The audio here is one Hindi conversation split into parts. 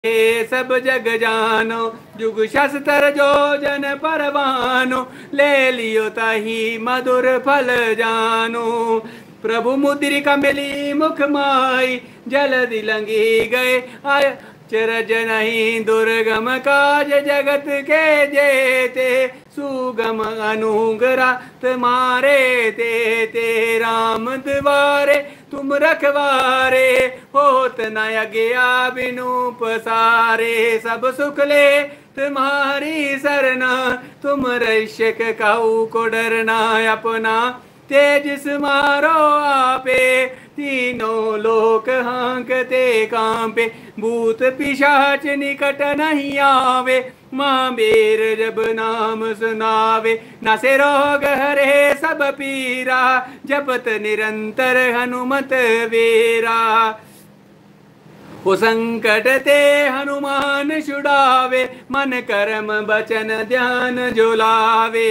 सब जग जानो, जुग शस्त्र जो जन परवानो, ले लियो तही मधुर फल जानो। प्रभु मुद्रिका मिली मुख माई, जलधि लंघी गए आय चरज नहीं दुर्गम काज जगत के जेते, सुगम अनुग्रह तुम्हारे ते राम द्वारे तुम रखवारे, होत न गया बिनु पसारे, सब सुख ले तुम्हारी सरना, तुम रक्षक काहू को डरना, अपना तेज समारो आपे, तीनों लोक हांकते कांपे, भूत पिशाच निकट नहीं आवे, माँ बेर जब नाम सुनावे, नसे रोग हरे सब पीरा, जपत निरंतर हनुमत वीरा। वो संकट ते हनुमान छुड़ावे, मन कर्म वचन ध्यान जुलावे,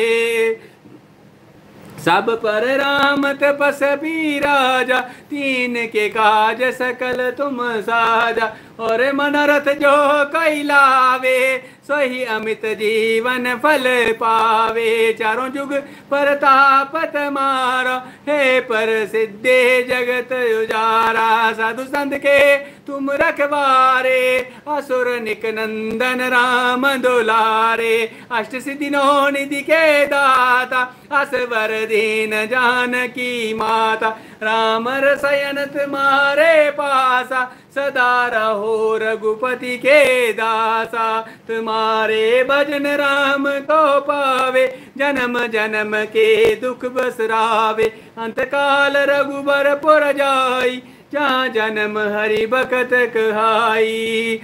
सब पर राम तपस्वी राजा, तीन के काज सकल तुम साजा, और मनोरथ जो कोई लावे, सोही अमित जीवन फल पावे, चारों जुग परताप तुम्हारा, हे पर सिद्धे जगत उजारा, साधु संत के तुम रखवारे, असुर निक नंदन राम दुलारे, अष्ट सिद्धि नौ निधि के दाता, असवर दीन जानकी माता, राम रसायन तुम्हारे पासा, सदा रहो रघुपति के दासा, तुम्हारे भजन राम को पावे, जन्म जन्म के दुख बसरावे, अंतकाल रघुबर पुर जाई, जहाँ जन्म हरि भक्त कहाई,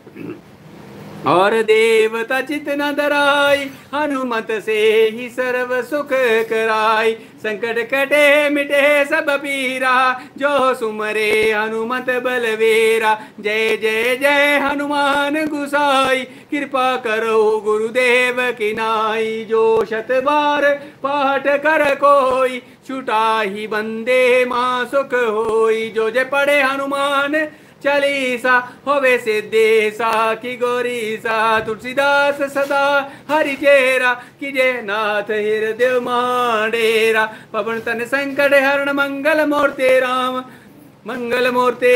और देवता चित न डराई, हनुमत से ही सर्व सुख कराई, संकट कटे मिटे सब पीरा, जो सुमरे हनुमत बलवीरा, जय जय जय हनुमान गुसाई, कृपा करो गुरुदेव की नाई, जो शत बार पाठ कर कोई, छुटा ही बंदे माँ सुख होई, जो जय पढ़े हनुमान चालीसा, होवे सिद्धेसा की गौरीसा, तुलसीदास सदा हरि चेरा, कीजे नाथ हृदय माडेरा, पवन तन संकट हरण मंगल मूर्ते राम, मंगल मूर्ते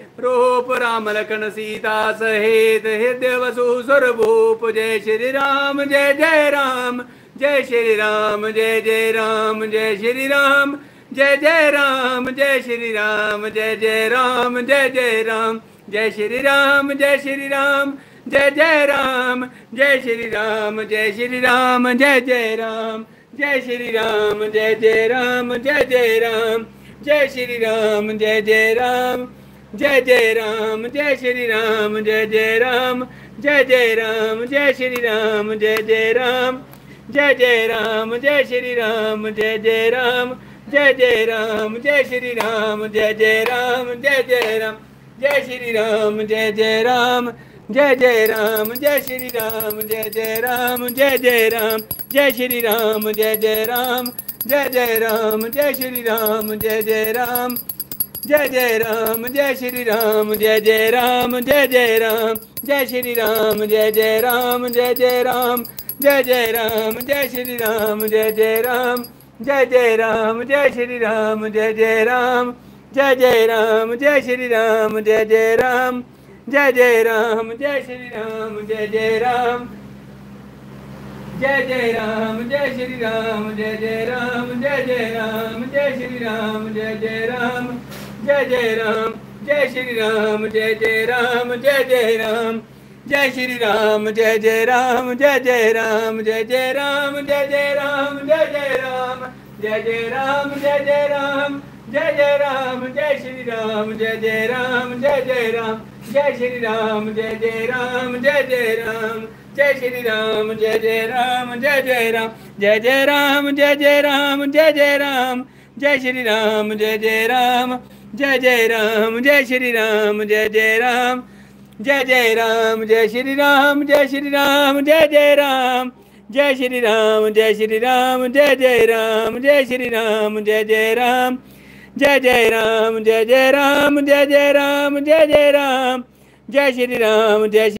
रूप राम लखन सीता सहित, हृदय वसु सुर भूप, जय श्री राम जय जय राम, जय श्री राम जय जय राम, जय श्री राम जय जय राम, जय श्री राम जय जय राम, जय जय राम, जय श्री राम जय श्री राम, जय जय राम, जय श्री राम जय श्री राम, जय जय राम, जय श्री राम जय जय राम, जय जय राम, जय श्री राम जय जय राम, जय जय राम, जय श्री राम जय जय राम, जय जय राम, जय श्री राम जय जय राम, जय जय राम, जय श्री राम जय जय राम, जय जय राम, जय श्री राम जय जय राम, जय जय राम, जय श्री राम जय जय राम, जय जय राम, जय श्री राम जय जय राम, जय जय राम, जय श्री राम जय जय राम, जय जय राम, जय श्री राम जय जय राम, जय जय राम, जय श्री राम जय जय राम, जय जय राम, जय श्री राम जय जय राम, जय जय राम, जय जय राम, जय श्री राम जय जय राम, जय जय राम, जय श्री राम जय जय राम, जय जय राम, जय श्री राम जय जय राम, जय जय राम, जय श्री राम जय जय राम, जय जय राम, जय श्री राम जय जय राम, जय जय राम, जय श्री राम जय जय राम, जय जय राम, जय श्री राम जय जय राम, जय जय राम, जय श्री राम जय जय राम, जय जय राम, जय जय राम, जय जय राम, जय जय राम, जय जय राम, जय जय राम, जय जय राम, जय श्री राम जय जय राम, जय जय राम, जय श्री राम जय जय राम, जय जय राम, जय श्री राम जय जय राम, जय जय राम, जय जय राम, जय जय राम, जय जय राम, जय श्री राम जय जय राम, जय जय राम, जय श्री राम जय जय राम, जय जय राम, जय श्री राम, जय श्री राम, जय जय राम, जय श्री राम, जय श्री राम, जय जय राम, जय श्री राम, जय जय राम, जय जय राम, जय जय राम, जय जय राम, जय जय राम, जय श्री राम जय